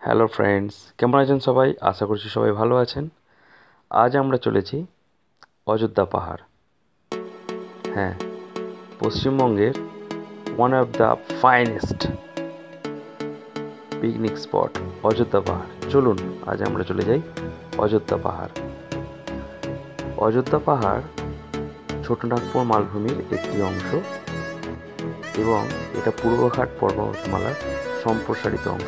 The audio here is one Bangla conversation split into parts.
হ্যালো ফ্রেন্ডস, কেমন আছেন সবাই? আশা করছি সবাই ভালো আছেন। আজ আমরা চলেছি অযোধ্যা পাহাড়। হ্যাঁ, পশ্চিমবঙ্গের one of the finest picnic spot Ayodhya Pahar. চলুন আজ আমরা চলে যাই অযোধ্যা পাহাড়। অযোধ্যা পাহাড় ছোটনাগপুর মালভূমির একটি অংশ এবং এটা পূর্বঘাট পর্বতমালার সম্প্রসারিত অংশ।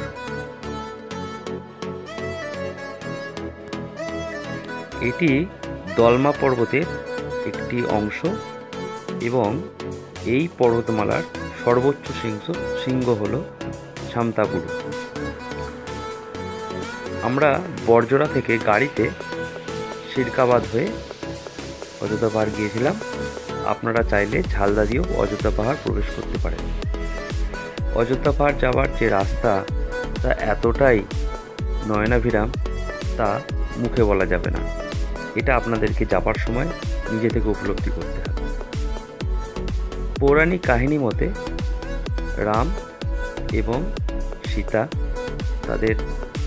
এটি দলমা পর্বতের একটি অংশ এবং এই পর্বতমালার সর্বোচ্চ শৃঙ্গ হল সামতাপুরু। আমরা বরজোড়া থেকে গাড়িতে সিরকাবাদ হয়ে অযোধ্যা পাহাড় গিয়েছিলাম। আপনারা চাইলে ঝালদা দিয়েও অযোধ্যা পাহাড় প্রবেশ করতে পারেন। অযোধ্যা পাহাড় যাওয়ার যে রাস্তা তা এতটাই নয়নাভিরাম তা মুখে বলা যাবে না। এটা আপনাদেরকে যাবার সময় নিজে থেকে উপলব্ধি করতে হবে। পৌরাণিক কাহিনী মতে রাম এবং সীতা তাদের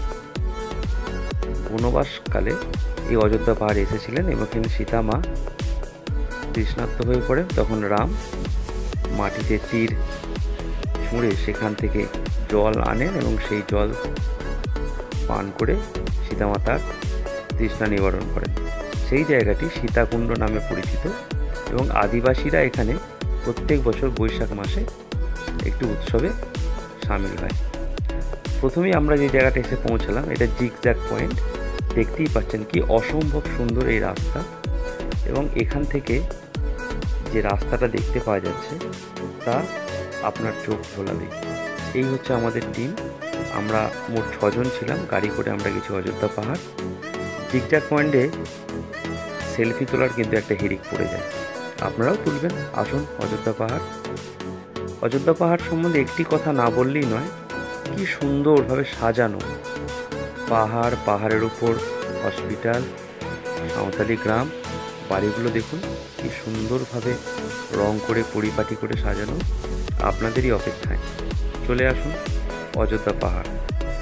বনবাসকালে এই অযোধ্যা পাহাড়ে এসেছিলেন এবং এখানে সীতা মা তৃষ্ণার্ত হয়ে পড়েন। তখন রাম মাটিতে তীর ছুঁড়ে সেখান থেকে জল আনেন এবং সেই জল পান করে সীতামা তার তৃষ্ণা নিবারণ করেন। সেই জায়গাটি সীতাকুণ্ড নামে পরিচিত এবং আদিবাসীরা এখানে প্রত্যেক বছর বৈশাখ মাসে একটি উৎসবে সামিল হয়। প্রথমেই আমরা যে জায়গাটা এসে পৌঁছালাম এটা জিগজ্যাগ পয়েন্ট। দেখতেই পাচ্ছেন কি অসম্ভব সুন্দর এই রাস্তা এবং এখান থেকে যে রাস্তাটা দেখতে পাওয়া যাচ্ছে তা আপনার চোখ ভোলাবে। এই হচ্ছে আমাদের টিম। আমরা মোট 6 জন ছিলাম। গাড়ি করে আমরা গেছি অযোধ্যা পাহাড়। জিগজ্যাগ পয়েন্টে সেলফি তোলার কিন্তু একটা হিড়িক পড়ে যায়। আপনারাও তুলবেন। আসুন অযোধ্যা পাহাড়। অযোধ্যা পাহাড় সম্বন্ধে একটি কথা না বললেই নয়, কি সুন্দরভাবে সাজানো পাহাড়, পাহাড়ের উপর হসপিটাল, সাঁওতালি গ্রাম, বাড়িগুলো দেখুন কি সুন্দরভাবে রং করে পরিপাটি করে সাজানো। আপনাদেরই অপেক্ষায় চলে আসুন অযোধ্যা পাহাড়।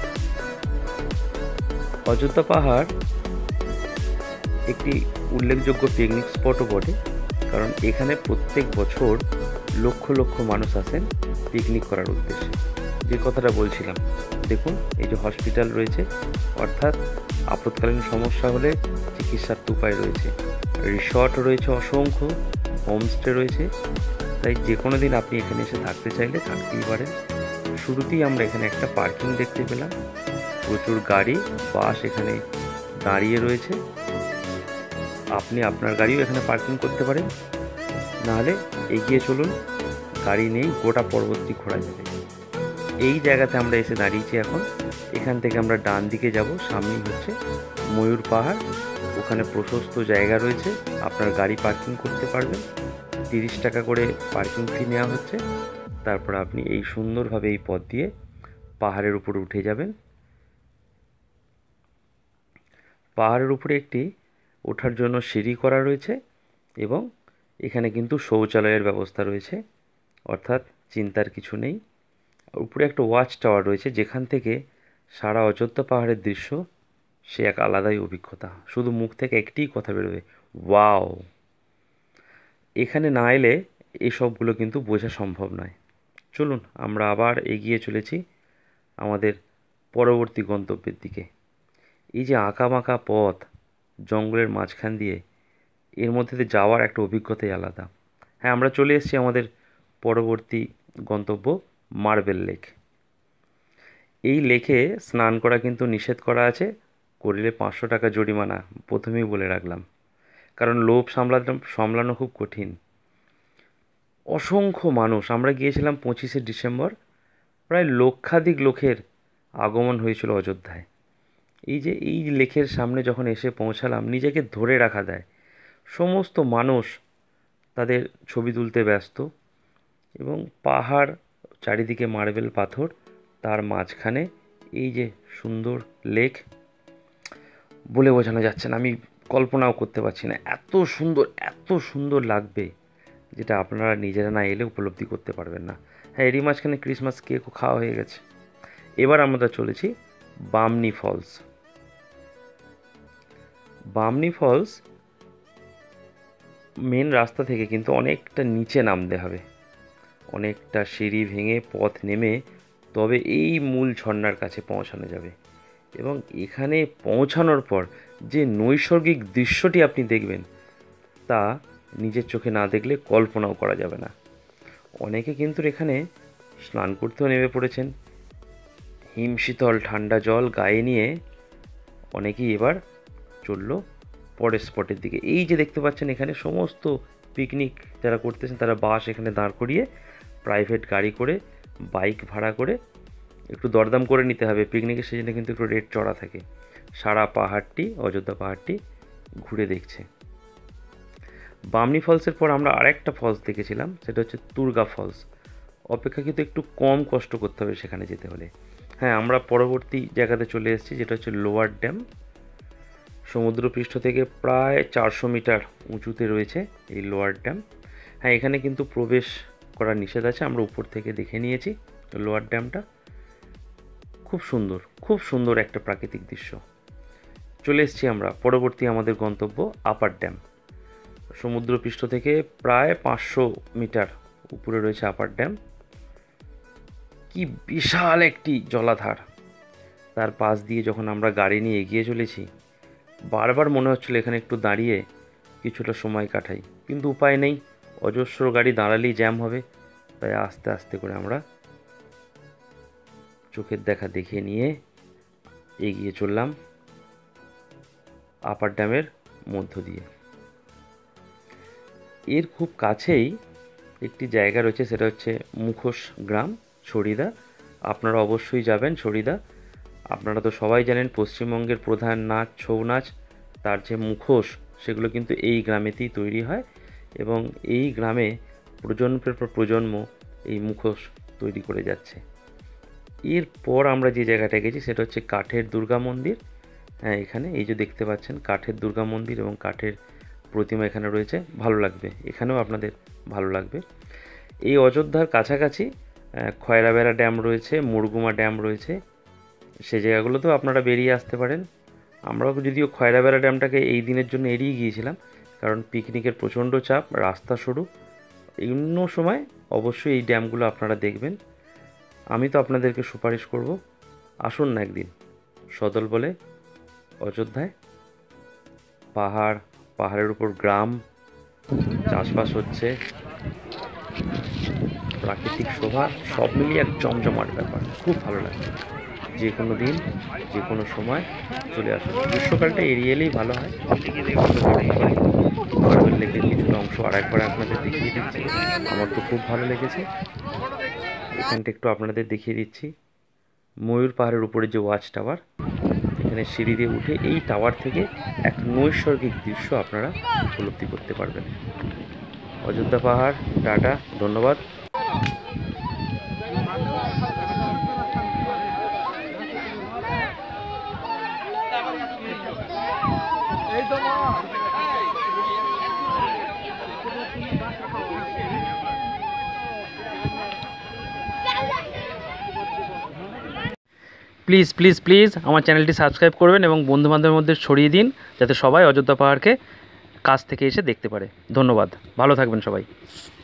অযোধ্যা পাহাড় একটি উল্লেখযোগ্য পিকনিক স্পটও বটে, কারণ এখানে প্রত্যেক বছর লক্ষ লক্ষ মানুষ আসেন পিকনিক করার উদ্দেশ্যে। যে কথাটা বলছিলাম, দেখুন এই যে হসপিটাল রয়েছে, অর্থাৎ আপৎকালীন সমস্যা হলে চিকিৎসার উপায় রয়েছে। রিসর্ট রয়েছে অসংখ্য, হোমস্টে রয়েছে। তাই যে কোনো দিন আপনি এখানে এসে থাকতে চাইলে থাকতেই পারেন। শুরুতেই আমরা এখানে একটা পার্কিং দেখতে পেলাম। প্রচুর গাড়ি, বাস এখানে দাঁড়িয়ে রয়েছে। আপনি আপনার গাড়িও এখানে পার্কিং করতে পারেন, নাহলে এগিয়ে চলুন, গাড়ি নেই, গোটা পর্বতটি ঘোরা যাবে। এই জায়গাতে আমরা এসে দাঁড়িয়েছি এখন। এখান থেকে আমরা ডান দিকে যাব। সামনেই হচ্ছে ময়ূর পাহাড়। ওখানে প্রশস্ত জায়গা রয়েছে, আপনার গাড়ি পার্কিং করতে পারবেন। 30 টাকা করে পার্কিং ফি নেওয়া হচ্ছে। তারপর আপনি এই সুন্দরভাবে এই পথ দিয়ে পাহাড়ের উপরে উঠে যাবেন। পাহাড়ের উপরে একটি ওঠার জন্য সিঁড়ি করা রয়েছে এবং এখানে কিন্তু শৌচালয়ের ব্যবস্থা রয়েছে, অর্থাৎ চিন্তার কিছু নেই। উপরে একটা ওয়াচ টাওয়ার রয়েছে, যেখান থেকে সারা অযোধ্যা পাহাড়ের দৃশ্য সে এক আলাদাই অভিজ্ঞতা। শুধু মুখ থেকে একটিই কথা বেরোবে, ওয়াও। এখানে না এলে এসবগুলো কিন্তু বোঝা সম্ভব নয়। চলুন আমরা আবার এগিয়ে চলেছি আমাদের পরবর্তী গন্তব্যের দিকে। এই যে আঁকা বাঁকা পথ জঙ্গলের মাঝখান দিয়ে, এর মধ্যে দিয়ে যাওয়ার একটা অভিজ্ঞতাই আলাদা। হ্যাঁ, আমরা চলে এসেছি আমাদের পরবর্তী গন্তব্য মার্বেল লেক। এই লেকে স্নান করা কিন্তু নিষেধ করা আছে, করলে 500 টাকা জরিমানা। প্রথমেই বলে রাখলাম, কারণ লোভ সামলানো খুব কঠিন। অসংখ্য মানুষ, আমরা গিয়েছিলাম 25শে ডিসেম্বর, প্রায় লক্ষাধিক লোকের আগমন হয়েছিল অযোধ্যায়। এই লেকের সামনে যখন এসে পৌঁছালাম, নিজেকে ধরে রাখা দেয়। সমস্ত মানুষ তাদের ছবি তুলতে ব্যস্ত এবং পাহাড়, চারিদিকে মার্বেল পাথর, তার মাঝখানে এই যে সুন্দর লেক, বলে বোঝানো যাচ্ছে না, আমি কল্পনাও করতে পারছি না। এত সুন্দর লাগবে, যেটা আপনারা নিজেরা না এলে উপলব্ধি করতে পারবেন না। হ্যাঁ, এরই মাঝখানে ক্রিসমাস কেকও খাওয়া হয়ে গেছে। এবার আমরা চলেছি Bamni falls. Bamni falls main রাস্তা থেকে কিন্তু অনেকটা নিচে নামতে হবে, অনেকটা সিঁড়ি ভেঙে পথ নেমে তবে এই মূল ঝর্ণার কাছে পৌঁছানো যাবে। এবং এখানে পৌঁছানোর পর যে নৈসর্গিক দৃশ্যটি আপনি দেখবেন তা নিজের চোখে না দেখলে কল্পনাও করা যাবে না। অনেকে কিন্তু এখানে স্নান করতেও নেমে পড়েছেন, হিমশীতল ঠান্ডা জল গায়ে নিয়ে অনেকেই এবার চলল পরের স্পটের দিকে। এই যে দেখতে পাচ্ছেন এখানে সমস্ত পিকনিক যারা করতেছেন তারা বাস এখানে দাঁড় করিয়ে প্রাইভেট গাড়ি করে, বাইক ভাড়া করে, একটু দরদাম করে নিতে হবে, পিকনিকের সিজনে কিন্তু একটু রেট চড়া থাকে, সারা পাহাড়টি, অযোধ্যা পাহাড়টি ঘুরে দেখছে। বামনি ফলসের পর আমরা আরেকটা ফলস দেখেছিলাম, সেটা হচ্ছে দুর্গা ফলস। অপেক্ষাকৃত একটু কম কষ্ট করতে হবে সেখানে যেতে হলে। হ্যাঁ, আমরা পরবর্তী জায়গাতে চলে এসেছি, যেটা হচ্ছে লোয়ার ড্যাম। সমুদ্রপৃষ্ঠ থেকে প্রায় 400 মিটার উঁচুতে রয়েছে এই লোয়ার ড্যাম। হ্যাঁ, এখানে কিন্তু প্রবেশ করা নিষেধ আছে, আমরা উপর থেকে দেখে নিয়েছি লোয়ার ড্যামটা। খুব সুন্দর, খুব সুন্দর একটা প্রাকৃতিক দৃশ্য। চলে এসেছি আমরা পরবর্তী আমাদের গন্তব্য আপার ড্যাম। সমুদ্রপৃষ্ঠ থেকে প্রায় 500 মিটার উপরে রয়েছে আপার ড্যাম। কি বিশাল একটি জলাধার, তার পাশ দিয়ে যখন আমরা গাড়ি নিয়ে এগিয়ে চলেছি বারবার মনে হচ্ছিল এখানে একটু দাঁড়িয়ে কিছুটা সময় কাটাই, কিন্তু উপায় নেই, অজস্র গাড়ি দাঁড়ালেই জ্যাম হবে। তাই আস্তে আস্তে করে আমরা চোখের দেখা দেখে নিয়ে এগিয়ে চললাম আপার ড্যামের মধ্য দিয়ে। এর খুব কাছেই একটি জায়গা রয়েছে, সেটা হচ্ছে মুখোশ গ্রাম, ছড়িদা। আপনারা অবশ্যই যাবেন ছড়িদা। আপনারা তো সবাই জানেন পশ্চিমবঙ্গের প্রধান নাচ ছৌ নাচ, তার যে মুখোশ, সেগুলো কিন্তু এই গ্রামেতেই তৈরি হয় এবং এই গ্রামে প্রজন্মের পর প্রজন্ম এই মুখোশ তৈরি করে যাচ্ছে। এরপর আমরা যে জায়গাটা গেছি সেটা হচ্ছে কাঠের দুর্গা মন্দির। হ্যাঁ, এখানে এই যে দেখতে পাচ্ছেন কাঠের দুর্গা মন্দির এবং কাঠের প্রতিমা এখানে রয়েছে, ভালো লাগবে, এখানেও আপনাদের ভালো লাগবে। এই অযোধ্যার কাছাকাছি খয়রাবেরা ড্যাম রয়েছে, মুরগুমা ড্যাম রয়েছে, সেই জায়গাগুলোতেও আপনারা বেরিয়ে আসতে পারেন। আমরাও যদিও খয়রাবেরা ড্যামটাকে এই দিনের জন্য এড়িয়ে গিয়েছিলাম, কারণ পিকনিকের প্রচণ্ড চাপ, রাস্তা সরু। অন্য সময় অবশ্যই এই ড্যামগুলো আপনারা দেখবেন। আমি তো আপনাদেরকে সুপারিশ করব, আসুন না একদিন সদল বলে অযোধ্যায়। পাহাড়, পাহাড়ের উপর গ্রাম, চাষবাস হচ্ছে, প্রাকৃতিক শোভা, সব মিলিয়ে এক জমজমাট ব্যাপার, খুব ভালো লাগবে। যে কোনো দিন, যে কোনো সময় চলে আসুন। গ্রীষ্মকালটা এড়িয়ে এলেই ভালো হয়। মার্বেল লেকের কিছুটা অংশ আরেকবার আপনাদের দেখিয়ে দিচ্ছি, আমার তো খুব ভালো লেগেছে। এখানটা একটু আপনাদের দেখিয়ে দিচ্ছি ময়ূর পাহাড়ের উপরে যে ওয়াচ টাওয়ার, এখানে সিঁড়ি দিয়ে উঠে এই টাওয়ার থেকে এক নৈসর্গিক দৃশ্য আপনারা উপলব্ধি করতে পারবেন। অযোধ্যা পাহাড়, টাটা, ধন্যবাদ। প্লিজ প্লিজ প্লিজ আমার চ্যানেলটি সাবস্ক্রাইব করবেন এবং বন্ধুবান্ধবের মধ্যে ছড়িয়ে দিন, যাতে সবাই অযোধ্যা পাহাড়কে কাছ থেকে এসে দেখতে পারে। ধন্যবাদ, ভালো থাকবেন সবাই।